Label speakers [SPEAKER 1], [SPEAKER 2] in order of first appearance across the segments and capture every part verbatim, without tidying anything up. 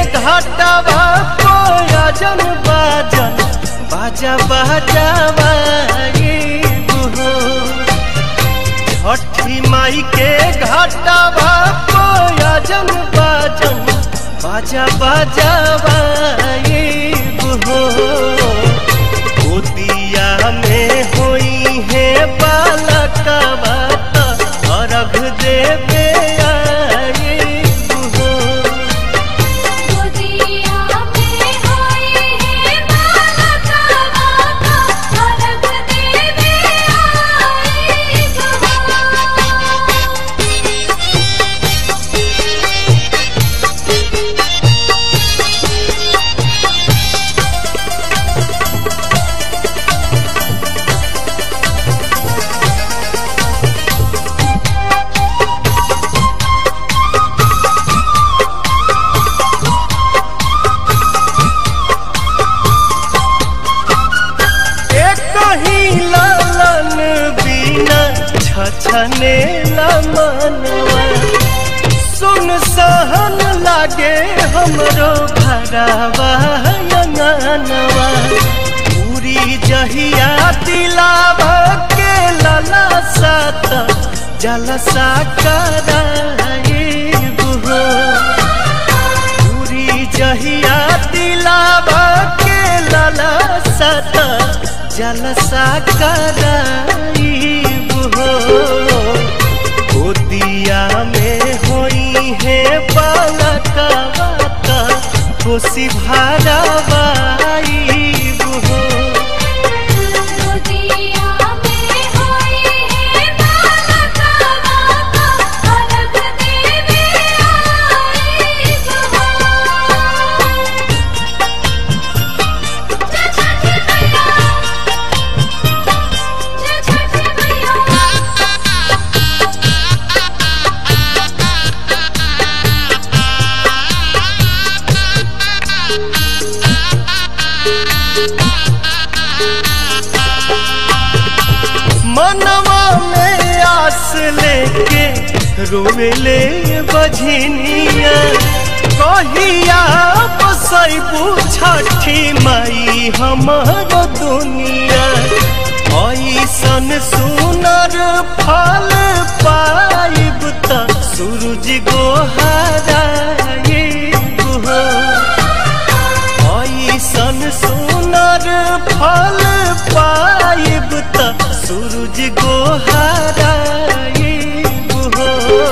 [SPEAKER 1] घाटवा कोयजन बाजन बाजा बजावाइबो हो। छठी माई के घाटवा कोयजन बाजन बाजा बजावाइबो हो। गोदिया में होई है बालकवा अर्घ देवे छनेला मनवा। सुन सहन लागे हमरो घरवा अंगनवा। पूरी जहिया दिलावा के लाला सात जलसा कराइबो हो। पूरी जहिया दिलावा के लाला सात जलसा कराइबो हो। गोदिया में होई है बालकवा खुशी भरावाइबो हो।
[SPEAKER 2] गोदिया में होई है बालकवा अर्घ देवे आइबो हो।
[SPEAKER 1] मनवा में आस लेके रोवेले बझनिया। कहिया बसैबू छठी माई हमर दुनिया। ऐसन सुनर फल पाइब त सूरज गोहराइबो हो। ऐसन सुनर फल पाइब त सूरज गोहराइबो हो।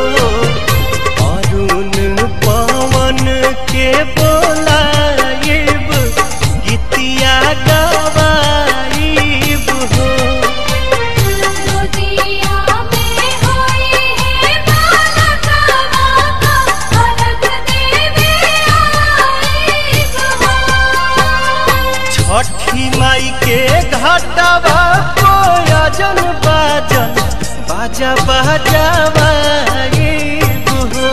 [SPEAKER 1] अरुण पवन के बोलाइब गीतिया गवाइबो हो।
[SPEAKER 2] गोदिया में होई है बालकवा अर्घ देवे आइबो हो।
[SPEAKER 1] छठी माई के घाटवा कोयजन बाजन बाजा बजावाइबो हो।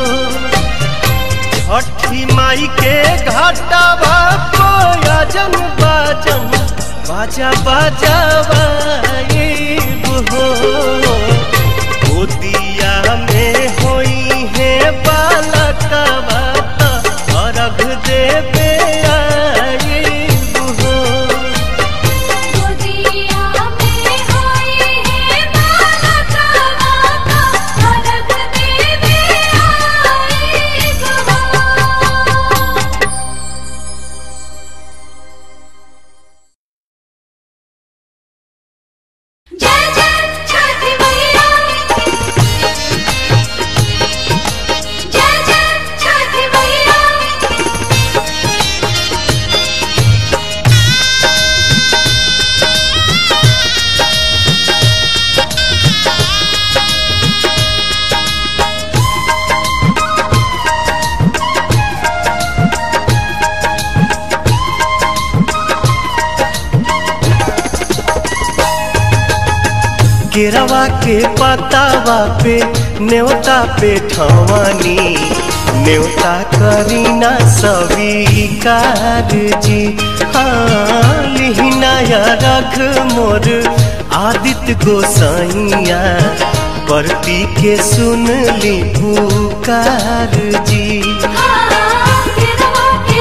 [SPEAKER 1] छठी माई के घाटवा कोयजन बाजन बाजा बजावाइबो हो। गोदिया में होई है बालकवा अर्घ देवे केरवा के पतावा पे न्योता पे ठवानी। न्योता करीना स्वीकार जी। हाँ लिहिनाया रख मोर आदित्य गोसाइया। परती के सुन ली पुकार जी।
[SPEAKER 2] केरवा के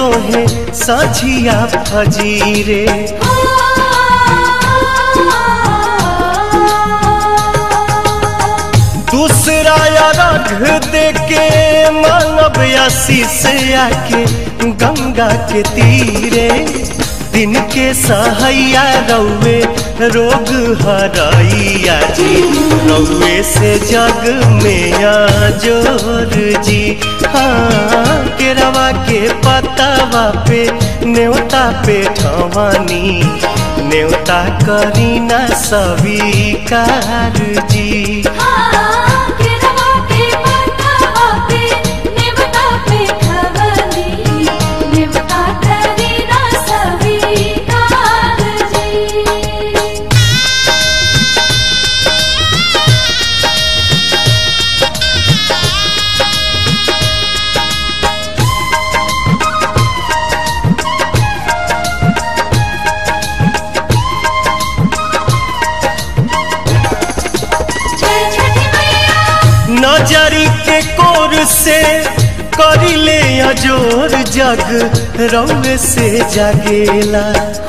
[SPEAKER 1] तोहे साझिया फजीरे। दूसरा रघ दे के मानव आशीष आके गंगा के तीरे। दिन के सहैया रौवे रोग हरैया जी, रौवे से जग में आजोर जी। हाँ केरवा के पतावा पे न्योता पे ठवानी, न्योता करीना स्वीकार जी। नजरी के कोर से करिले अजोर, जग रौवे से जागेला।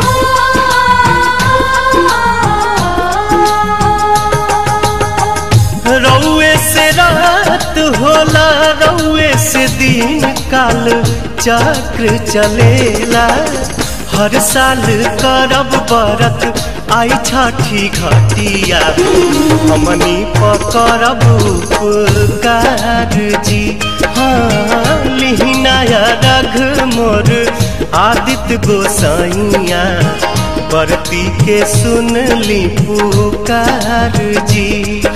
[SPEAKER 1] रौवे से रात होला, रौवे से दिन काल चक्र चलेला। हर साल करब बरत आई छठी घटिया, हमनी पकड़ब उपकार जी। हाँ लिहिनाया रघ मोर आदित्य गोसाइया, बरती के सुन ली पुकार जी।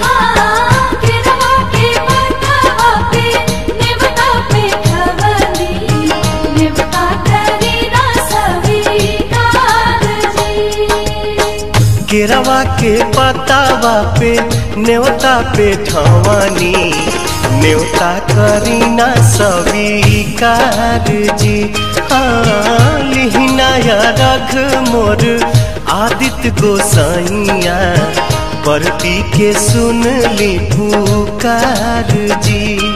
[SPEAKER 1] केरवा के पतावा पे न्योता पे ठवानी, न्योता करीना स्वीकार जी। हाँ लिहिनाया रघ मोर आदित्य गोसाइया, बरती के सुन ली पुकार जी।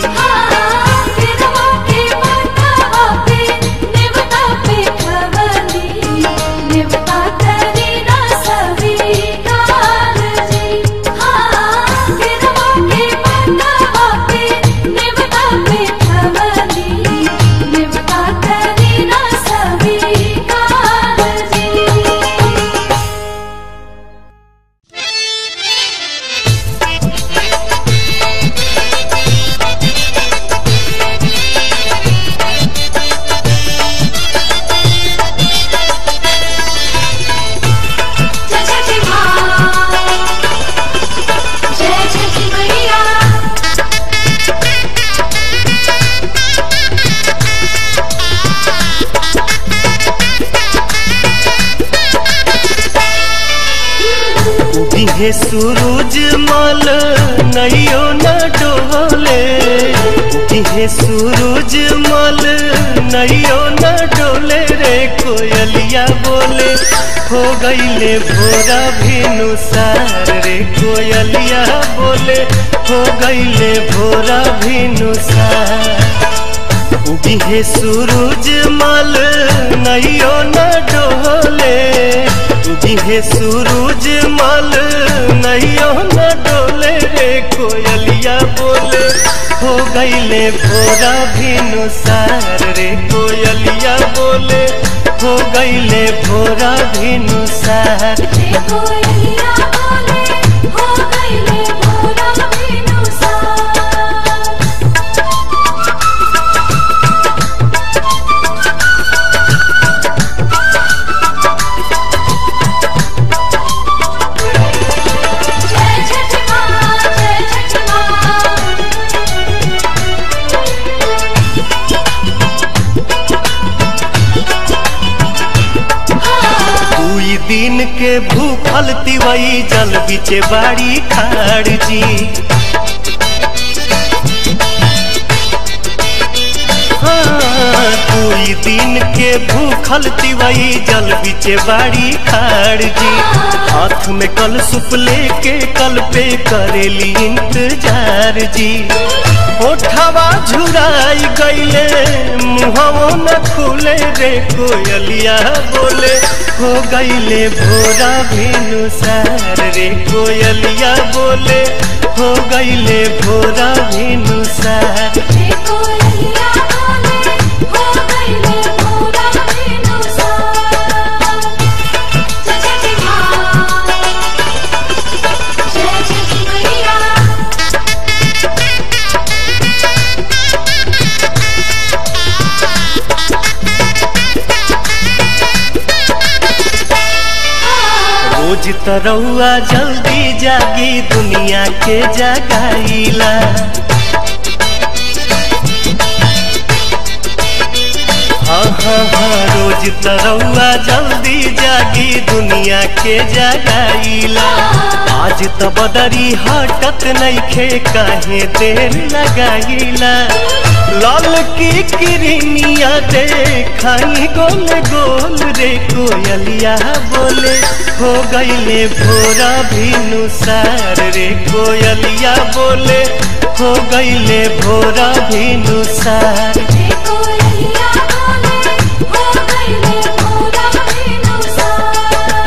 [SPEAKER 1] हे सूरज मल नैयो न डोले, हे सूरज मल नैयो न डोले रे। कोयलिया बोले हो गईले भोरा भिनुसार रे, कोयलिया बोले हो गईले भोरा भिनुसार। हे सूरज मल नैयो न डोले, हे सूरज मल नैयो न डोले रे। कोयलिया बोले हो गईले भोरा भिनुसार रे, कोयलिया बोले हो गईले भोरा भिनुसार।
[SPEAKER 2] कोयलिया बोले हो गईले भोरा भिनुसार।
[SPEAKER 1] दिन के भूखल तिवई जल बिचे बाड़ी खाड़ जी। हाँ दुई दिन के भूखल तिवई जल बिचे बाड़ी खाड़ जी। हाथ में कल सुप लेके कल पे करेली इंतजार जी। ओठवा झुराई गईले मुहवो न खुले रे कोयलिया बोले हो गईले भोरा भिनुसार रे कोयलिया बोले हो गईले भोरा भिनुसार
[SPEAKER 2] रे कोयलिया बोले हो गईले भोरा भिनुसार। जय छठी माँ, जय छठी मैया।
[SPEAKER 1] रोज तरौआ जल्दी जागी दुनिया के जगाईला हाँ हाँ हाँ रोज तरौआ जल्दी जागी दुनिया के जगाईला आज त बदरी हटत नइखे काहे देर लगाईला लाल की किरनिया देखाई गोल गोल रे कोयलिया बोले हो गईले भोरा भिनुसार रे कोयलिया बोले हो गईले भोरा भिनुसार
[SPEAKER 2] रे कोयलिया बोले हो गईले भोरा भिनुसार।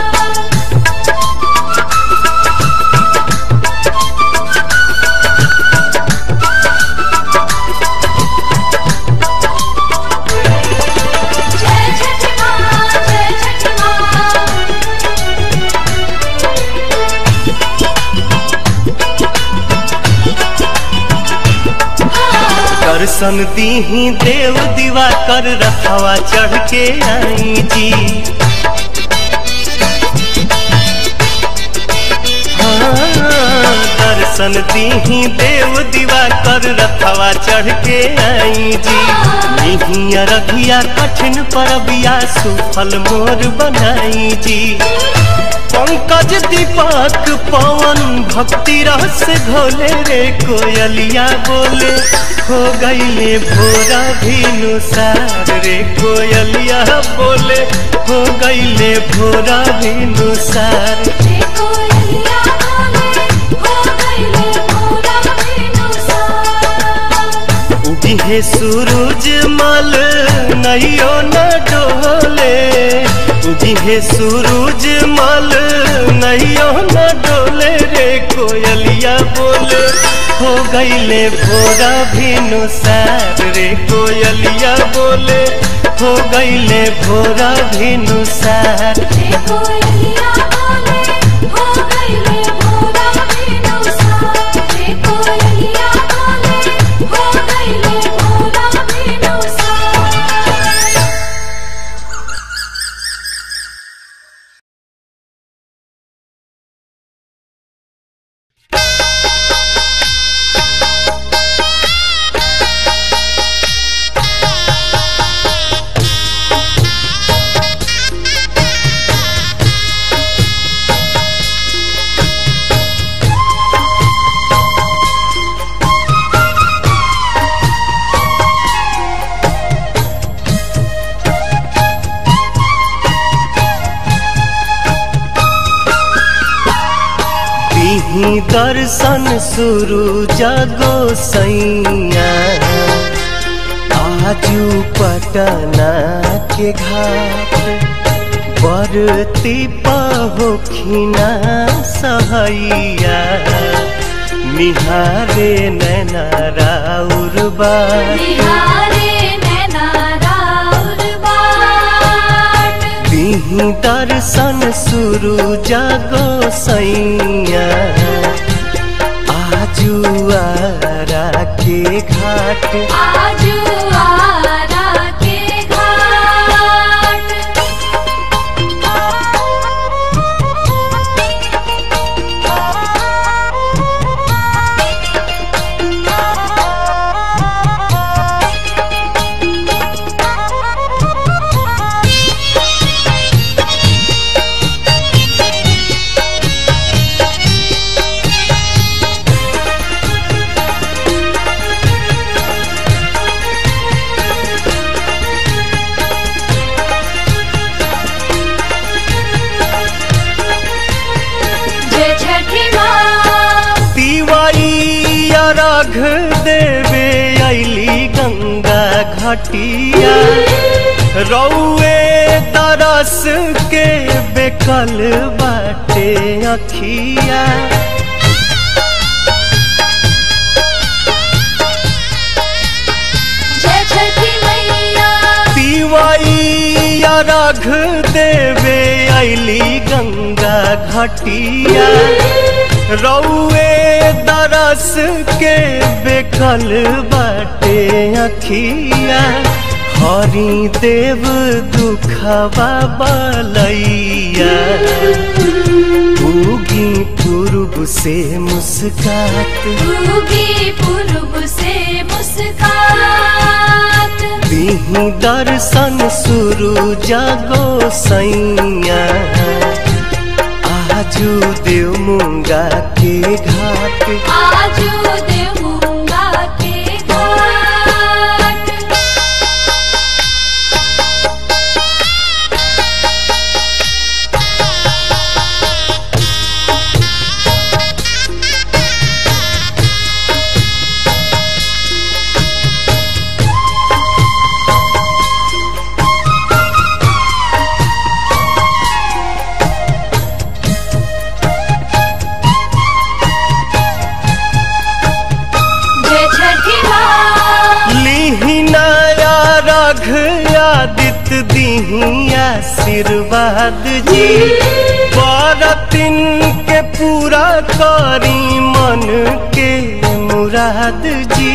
[SPEAKER 2] जय छठी माँ, जय छठी माँ।
[SPEAKER 1] दर्शन दीही देव दीवा कर रखवा चढ़ के आई जी हाँ, दर्शन दीही देव दीवा कर रखवा चढ़ के आई जी निहिया रखिया कठिन परबिया सुफल मोर बनाई जी पंकज दीपक पवन भक्ति रस घोले रे कोयलिया बोले हो गईले भोरा भिनुसार रे कोयलिया बोले हो गईले भोरा भिनुसार
[SPEAKER 2] रे कोयलिया बोले हो गईले भोरा भिनुसार।
[SPEAKER 1] उगिहे सूरज मल नैयो न डोले उगिहे सूरज मल नैयो न डोले रे कोयलिया बोले हो गईले भोरा भिनुसार रे कोयलिया बोले हो गईले भोरा भिनुसार
[SPEAKER 2] रे कोयलिया बोले हो गईले भोरा भिनुसार। रे कोयलिया बोले हो गईले भोरा भिनुसार।
[SPEAKER 1] दीही दर्शन शुरू जगो सैया आजू पटना के घाट बरती पहोखिना सहैया निहारे नैना राउर बाट
[SPEAKER 2] निहारे नैना राउर बाट।
[SPEAKER 1] दीही दर्शन शुरू जगो सैया आजू आरा के घाट
[SPEAKER 2] आजू आरा के घाट।
[SPEAKER 1] अर्घ देवे अली गंगा घटिया रौए तरस के बेकल बाटे अखिया।
[SPEAKER 2] जय छठी मैया
[SPEAKER 1] पिवाई अर्घ देवे अली गंगा घटिया रौए दरस के बेकल बाटे अखिया। हरि देव दुखवा बलैया उगी पूर्व से मुस्कात
[SPEAKER 2] उगी पूर्व से मुस्कात।
[SPEAKER 1] दीही दर्शन शुरू जागो सैया आजू देव मुंगा के घाट
[SPEAKER 2] आजू देव मुंगा के घाट।
[SPEAKER 1] आदित्य दीही आशीर्वाद जी बरतिन के पूरा करी मन के मुराद जी।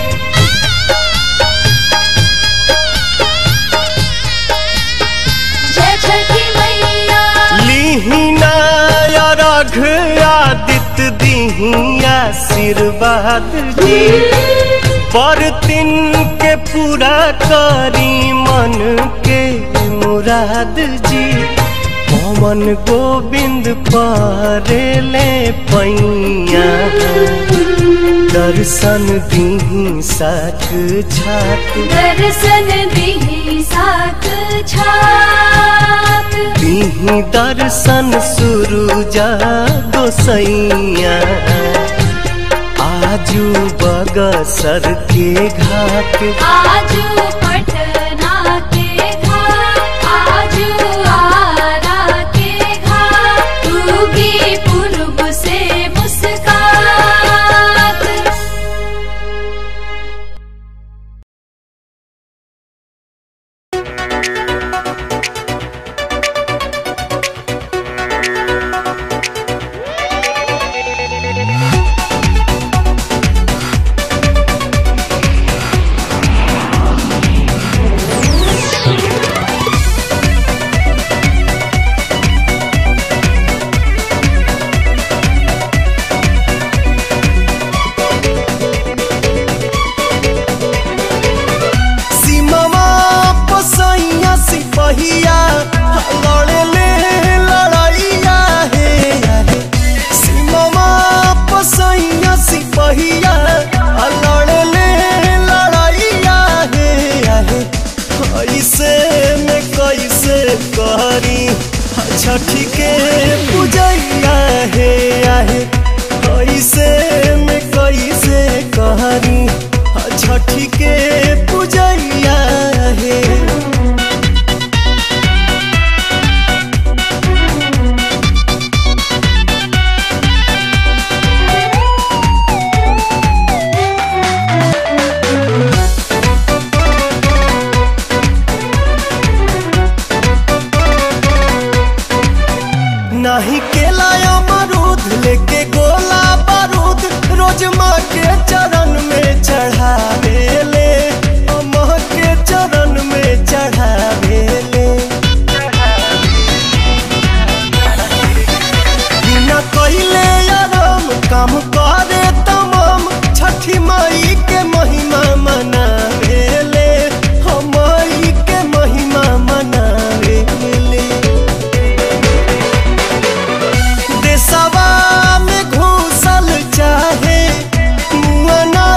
[SPEAKER 2] जय छठी मैया
[SPEAKER 1] लीही अर्घ आदित्य दीही आशीर्वाद जी बरतिन के पूरा करी मन के मुराद जी। पवन गोविंद परेले पैया दर्शन दीही साथ छात
[SPEAKER 2] दर्शन दीही साथ छात।
[SPEAKER 1] दीही दर्शन शुरू जागो सैया आजू बगसर के घाट
[SPEAKER 2] आजू पटना के घाट आजू आरा के घाट उगी पूर्व से मुस्कात।
[SPEAKER 1] छठी के पूजैया हे आहे कैसे में कैसे कहरी छठी के पूजैया हे। नहीं केला अमरूद लेके गोला बारूद रोज माँ के चरण में चढ़ावे ले माँ के चरण में चढ़ावे ले। बिना कइले आराम काम करे तमाम छठी माई के महिमा मनावे ले माई के महिमा मनावे ले। सवा में घूसल चाहे मुआना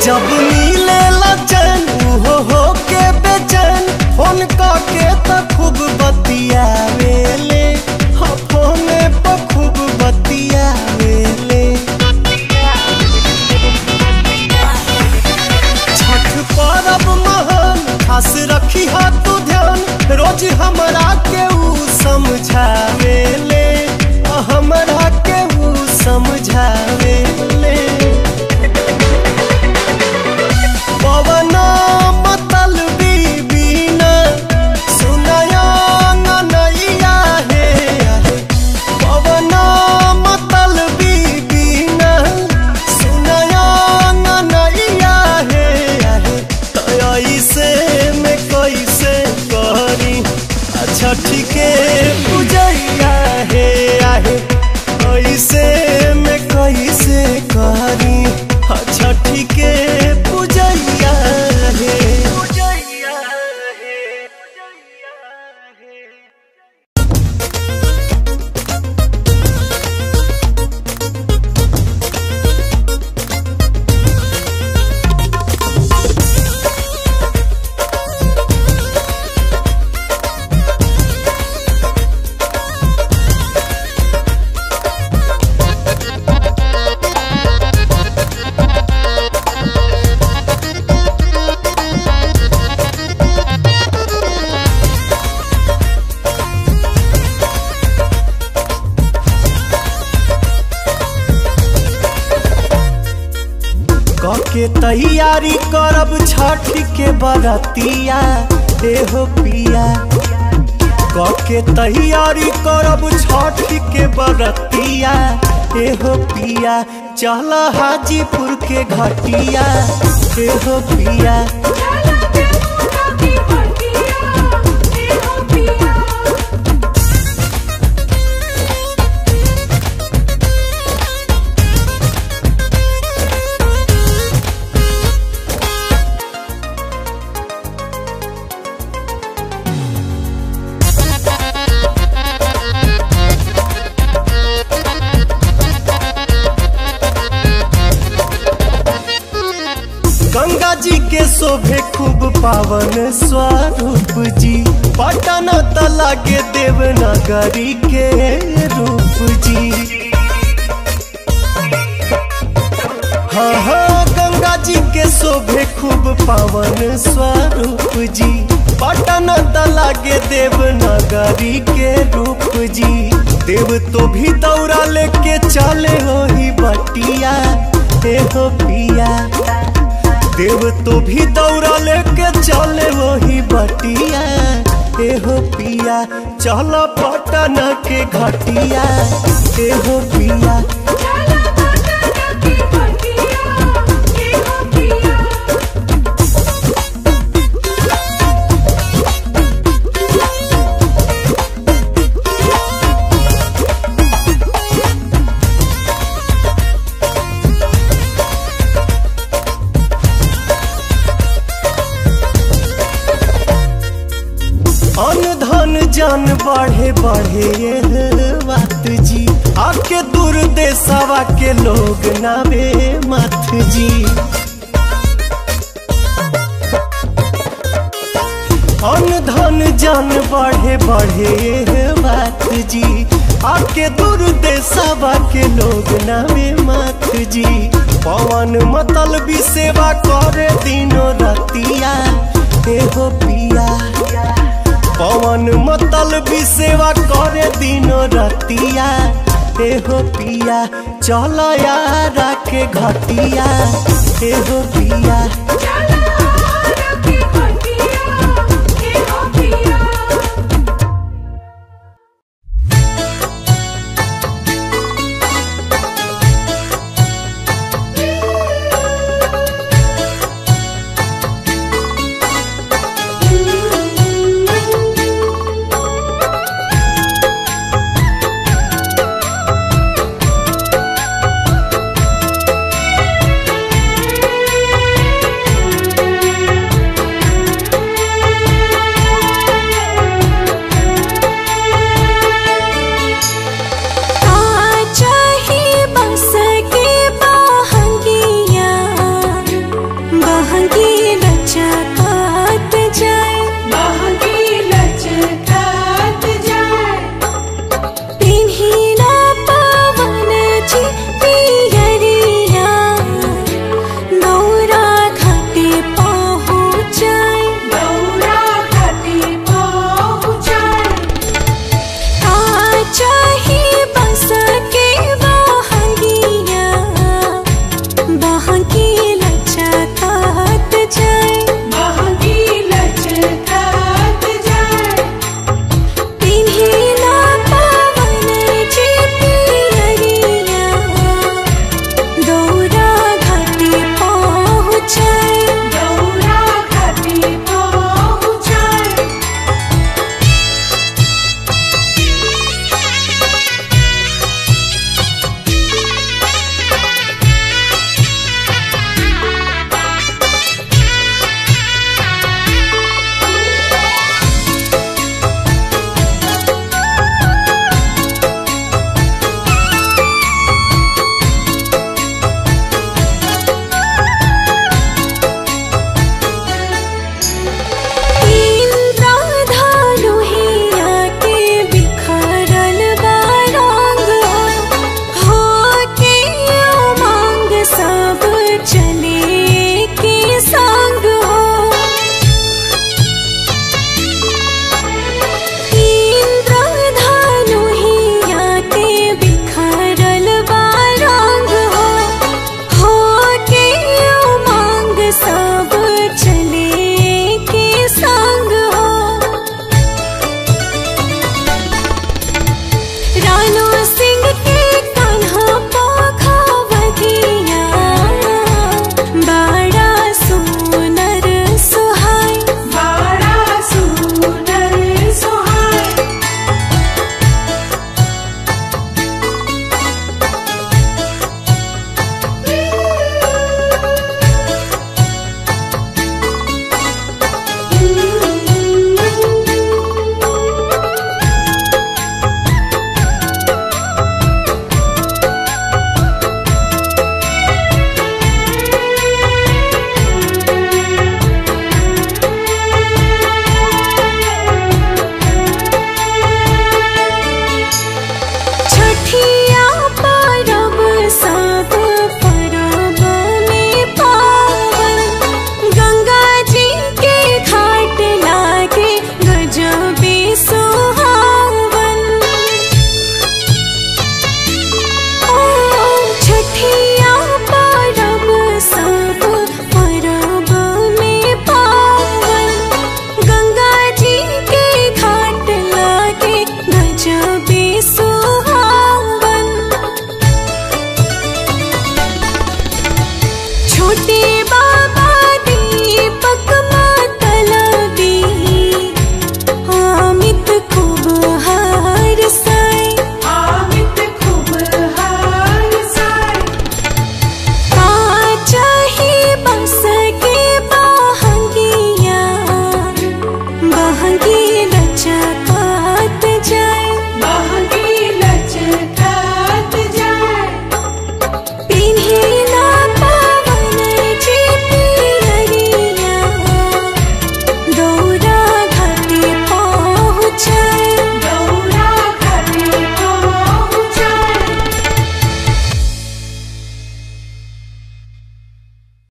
[SPEAKER 1] जब मिले लचन हो हो के बेचैन फोन के तो खूब बतियावेले हाँ फोन पर खूब बतियावेले। छठ पर्व महान खास रखी हा तू ध्यान रोज हमरा के ऊ समझावेले हमरा के ऊ समझावेले। पवना मतलबी बीना सुनाया नैया हे पवना मतलबी बीना सुनाया नैया हे ऐसे में कैसे करी अच्छा ठीके पूजैया हे आहे ऐसे में कैसे करी अच्छा ठीके पूजैया हे पूजैया हे पूजैया हे। के तैयारी करब छठ के बरतिया देहो पिया के तैयारी करब छठ के बरतिया देहो पिया चल हाजीपुर के घटिया देहो पिया। गंगा जी के शोभे खूब पावन स्वरूप जी पटना तला के देवनागरी के रूप जी। हाँ हाँ गंगा जी के शोभे खूब पावन स्वरूप जी पटना तला के देवनागरी के रूप जी। देव तो भी दौरा लेके चले हो ही बटिया हे हो पिया देव तो भी दौड़ा लेके चले वही बटिया एहो पिया चल पटना के घटिया एहो पिया। जान बढ़े बढ़े ये बात जी आके दूर देशवा के लोग नावे मत जी। अन धन जान बढ़े बढ़े ये बात जी आके दूर देशवा के लोग नावे मत जी। पवन मतलबी सेवा करे दिनों रतिया एहो पिया पवन मतलबी सेवा करे दिनों रतिया एहो पिया चल यारा के घटिया एहो पिया।
[SPEAKER 2] छुट्टी